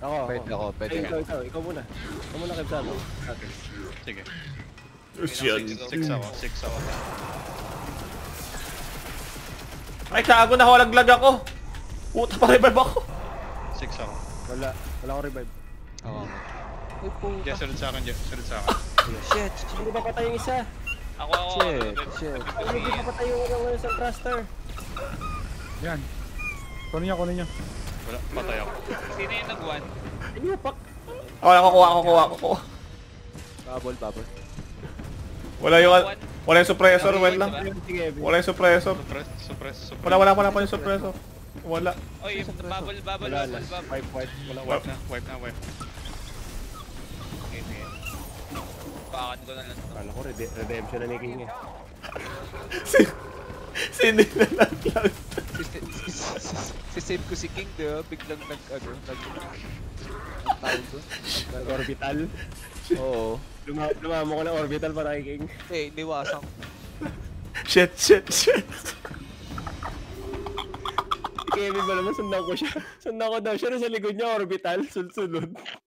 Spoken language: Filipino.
Pwede. Ikaw muna. Ikaw muna kay Zalo. Sige. Siyan. 6 ako. Ay, kago na laglag ako. Puta pa revive ako. 6 ako. Wala akong revive. Oo. Uy, puta. Jess, sunod sa akin. Shit. Hindi ba patay yung isa? Ako. Shit. Hindi ba patay yung sa thruster? Yan. Kunin niya. Wala, patay ako. Sino yung nag-1? Inupak. Ako. Bubble. Wala yung suppressor, wait lang. Sige, Wala yung suppressor. Suppress. Wala pa yung suppressor. Wala. Oy, bubble. wala na. Wipe. Wala wipe. Wipe na. Okay. Pakan ko na lang. Kala ko redemption na ni King eh. Sindi na lang. Sisave ko si King, diba? Biglang Nag-orbital. Oo. Lumamo ko ng orbital para kay King. Niwasan. Shit. Kevin ba naman sundan ko siya? Sundan ko daw siya sa likod niya orbital. Sunod.